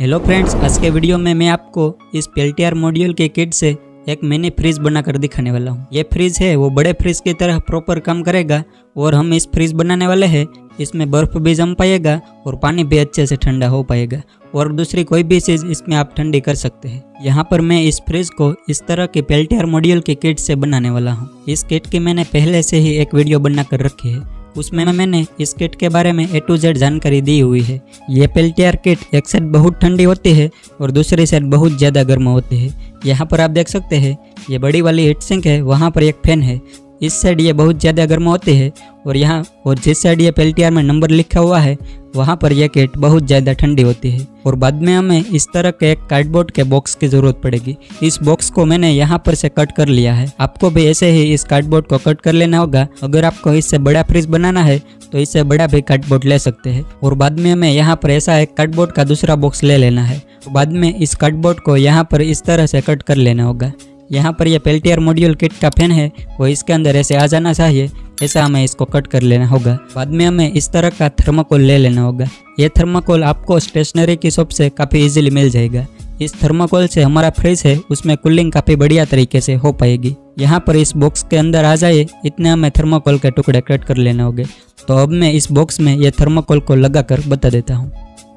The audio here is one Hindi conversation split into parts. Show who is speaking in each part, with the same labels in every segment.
Speaker 1: हेलो फ्रेंड्स, आज के वीडियो में मैं आपको इस पेल्टियर मॉड्यूल के किट से एक मिनी फ्रिज बनाकर दिखाने वाला हूँ। ये फ्रिज है वो बड़े फ्रिज की तरह प्रॉपर काम करेगा और हम इस फ्रिज बनाने वाले हैं इसमें बर्फ़ भी जम पाएगा और पानी भी अच्छे से ठंडा हो पाएगा और दूसरी कोई भी चीज़ इसमें आप ठंडी कर सकते हैं। यहाँ पर मैं इस फ्रिज को इस तरह के पेल्टियर मॉड्यूल के किट से बनाने वाला हूँ। इस किट की मैंने पहले से ही एक वीडियो बनाकर रखी है, उसमें मैंने इस किट के बारे में A to Z जानकारी दी हुई है। ये पेल्टियर किट एक साइड बहुत ठंडी होती है और दूसरी साइड बहुत ज़्यादा गर्म होती है। यहाँ पर आप देख सकते हैं ये बड़ी वाली हीट सिंक है, वहाँ पर एक फैन है। इस साइड ये बहुत ज़्यादा गर्म होती है और जिस साइड ये पेल्टियर में नंबर लिखा हुआ है वहाँ पर यह किट बहुत ज़्यादा ठंडी होती है। और बाद में हमें इस तरह के एक कार्डबोर्ड के बॉक्स की ज़रूरत पड़ेगी। इस बॉक्स को मैंने यहाँ पर से कट कर लिया है। आपको भी ऐसे ही इस कार्डबोर्ड को कट कर लेना होगा। अगर आपको इससे बड़ा फ्रिज बनाना है तो इससे बड़ा भी कार्डबोर्ड ले सकते हैं। और बाद में हमें यहाँ पर ऐसा एक कार्डबोर्ड का दूसरा बॉक्स ले लेना है। बाद में इस कार्डबोर्ड को यहाँ पर इस तरह से कट कर लेना होगा। यहाँ पर यह पेल्टियर मॉड्यूल किट का फैन है वो इसके अंदर ऐसे आ जाना चाहिए, ऐसा हमें इसको कट कर लेना होगा। बाद में हमें इस तरह का थर्माकोल ले लेना होगा। ये थर्माकोल आपको स्टेशनरी की शॉप से काफ़ी इजीली मिल जाएगा। इस थर्माकोल से हमारा फ्रिज है उसमें कूलिंग काफ़ी बढ़िया तरीके से हो पाएगी। यहाँ पर इस बॉक्स के अंदर आ जाए इतने हमें थर्माकोल के टुकड़े कट कर लेना होंगे। तो अब मैं इस बॉक्स में ये थर्माकोल को लगा कर बता देता हूँ।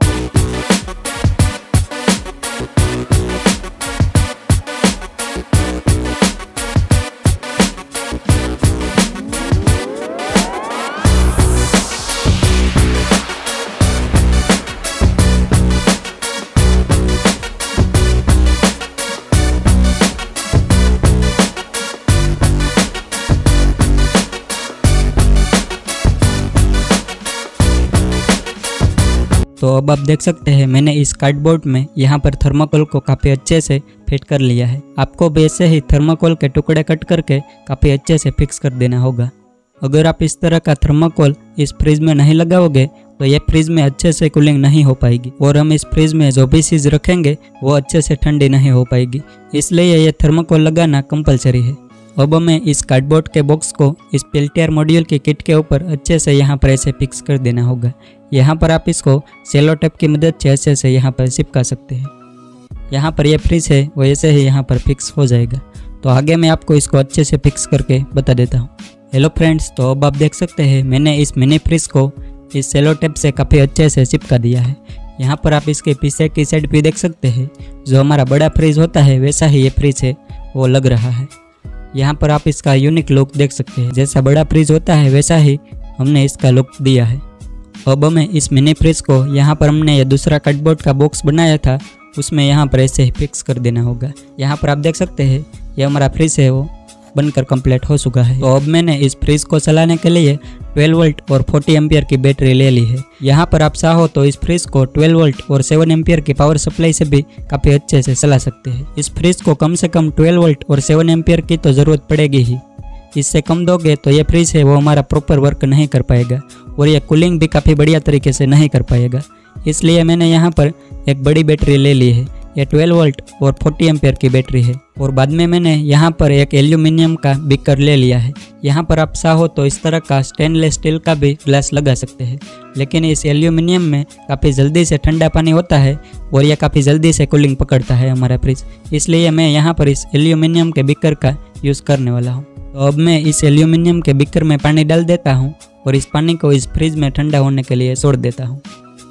Speaker 1: तो अब आप देख सकते हैं मैंने इस कार्डबोर्ड में यहाँ पर थर्माकोल को काफ़ी अच्छे से फिट कर लिया है। आपको भी ऐसे ही थर्माकोल के टुकड़े कट करके काफ़ी अच्छे से फिक्स कर देना होगा। अगर आप इस तरह का थर्माकोल इस फ्रिज में नहीं लगाओगे तो ये फ्रिज में अच्छे से कूलिंग नहीं हो पाएगी और हम इस फ्रिज में जो भी चीज़ रखेंगे वो अच्छे से ठंडी नहीं हो पाएगी। इसलिए ये थर्माकोल लगाना कंपलसरी है। अब हमें इस कार्डबोर्ड के बॉक्स को इस पेल्टियर मॉड्यूल के किट के ऊपर अच्छे से यहाँ पर ऐसे फिक्स कर देना होगा। यहाँ पर आप इसको सेलो टेप की मदद से अच्छे से यहाँ पर चिपका सकते हैं। यहाँ पर यह फ्रिज है वो ऐसे ही यहाँ पर फिक्स हो जाएगा। तो आगे मैं आपको इसको अच्छे से फिक्स करके बता देता हूँ। हेलो फ्रेंड्स, तो अब आप देख सकते हैं मैंने इस मिनी फ्रिज को इस सेलो टेप से काफ़ी अच्छे से चिपका दिया है। यहाँ पर आप इसके पीछे की साइड भी देख सकते हैं जो हमारा बड़ा फ्रिज होता है वैसा ही ये फ्रिज है वो लग रहा है। यहाँ पर आप इसका यूनिक लुक देख सकते हैं, जैसा बड़ा फ्रिज होता है वैसा ही हमने इसका लुक दिया है। अब हमें इस मिनी फ्रिज को यहाँ पर हमने ये दूसरा कार्डबोर्ड का बॉक्स बनाया था उसमें यहाँ पर ऐसे ही फिक्स कर देना होगा। यहाँ पर आप देख सकते हैं ये हमारा फ्रिज है वो बनकर कंप्लीट हो चुका है। तो अब मैंने इस फ्रिज को चलाने के लिए 12 वोल्ट और 40 एम्पियर की बैटरी ले ली है। यहाँ पर आप चाहो तो इस फ्रिज को 12 वोल्ट और 7 एम्पियर की पावर सप्लाई से भी काफ़ी अच्छे से चला सकते हैं। इस फ्रिज को कम से कम 12 वोल्ट और 7 एम्पियर की तो ज़रूरत पड़ेगी ही। इससे कम दोगे तो ये फ्रिज है वो हमारा प्रॉपर वर्क नहीं कर पाएगा और ये कूलिंग भी काफ़ी बढ़िया तरीके से नहीं कर पाएगा। इसलिए मैंने यहाँ पर एक बड़ी बैटरी ले ली है। ये 12 वोल्ट और 40 एम्पियर की बैटरी है। और बाद में मैंने यहाँ पर एक एल्यूमिनियम का बीकर ले लिया है। यहाँ पर आप चाहो तो इस तरह का स्टेनलेस स्टील का भी ग्लास लगा सकते हैं, लेकिन इस एल्यूमिनियम में काफ़ी जल्दी से ठंडा पानी होता है और यह काफ़ी जल्दी से कूलिंग पकड़ता है हमारा फ्रिज। इसलिए मैं यहाँ पर इस एल्यूमिनियम के बीकर का यूज़ करने वाला हूँ। तो अब मैं इस एल्यूमिनियम के बीकर में पानी डाल देता हूँ और इस पानी को इस फ्रिज में ठंडा होने के लिए छोड़ देता हूँ।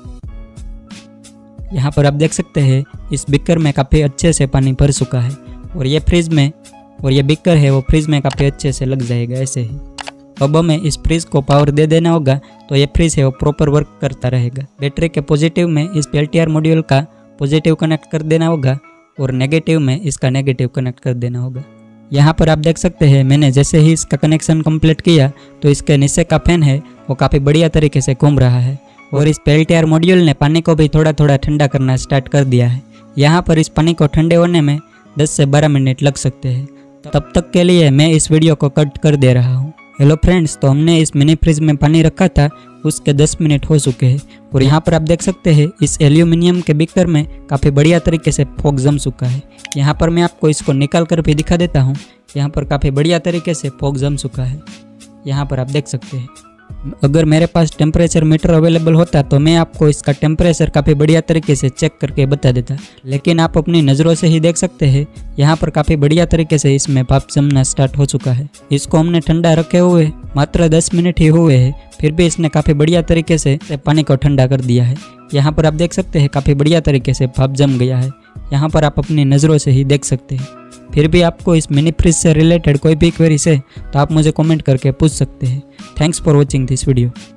Speaker 1: यहाँ पर आप देख सकते हैं इस बीकर में काफ़ी अच्छे से पानी भर चुका है और ये फ्रिज में और ये बीकर है वो फ्रिज में काफ़ी अच्छे से लग जाएगा ऐसे ही। अब हमें इस फ्रिज को पावर दे देना होगा तो ये फ्रिज है वो प्रॉपर वर्क करता रहेगा। बैटरी के पॉजिटिव में इस पेल्टियर मॉड्यूल का पॉजिटिव कनेक्ट कर देना होगा और नेगेटिव में इसका नेगेटिव कनेक्ट कर देना होगा। यहाँ पर आप देख सकते हैं मैंने जैसे ही इसका कनेक्शन कंप्लीट किया तो इसके नीचे का फैन है वो काफ़ी बढ़िया तरीके से घूम रहा है और इस पेल्टियर मॉड्यूल ने पानी को भी थोड़ा थोड़ा ठंडा करना स्टार्ट कर दिया है। यहाँ पर इस पानी को ठंडे होने में 10 से 12 मिनट लग सकते हैं। तब तक के लिए मैं इस वीडियो को कट कर दे रहा हूँ। हेलो फ्रेंड्स, तो हमने इस मिनी फ्रिज में पानी रखा था उसके 10 मिनट हो चुके हैं और यहाँ पर आप देख सकते हैं इस एल्यूमिनियम के बीकर में काफ़ी बढ़िया तरीके से फॉग जम चुका है। यहाँ पर मैं आपको इसको निकाल कर भी दिखा देता हूँ। यहाँ पर काफ़ी बढ़िया तरीके से फॉग जम चुका है, यहाँ पर आप देख सकते हैं। अगर मेरे पास टेम्परेचर मीटर अवेलेबल होता तो मैं आपको इसका टेम्परेचर काफ़ी बढ़िया तरीके से चेक करके बता देता, लेकिन आप अपनी नज़रों से ही देख सकते हैं यहाँ पर काफ़ी बढ़िया तरीके से इसमें भाप जमना स्टार्ट हो चुका है। इसको हमने ठंडा रखे हुए मात्र 10 मिनट ही हुए हैं, फिर भी इसने काफ़ी बढ़िया तरीके से पानी को ठंडा कर दिया है। यहाँ पर आप देख सकते हैं काफ़ी बढ़िया तरीके से भाप जम गया है, यहाँ पर आप अपनी नज़रों से ही देख सकते हैं। फिर भी आपको इस मिनी फ्रिज से रिलेटेड कोई भी क्वेरीज है तो आप मुझे कमेंट करके पूछ सकते हैं। Thanks for watching this video.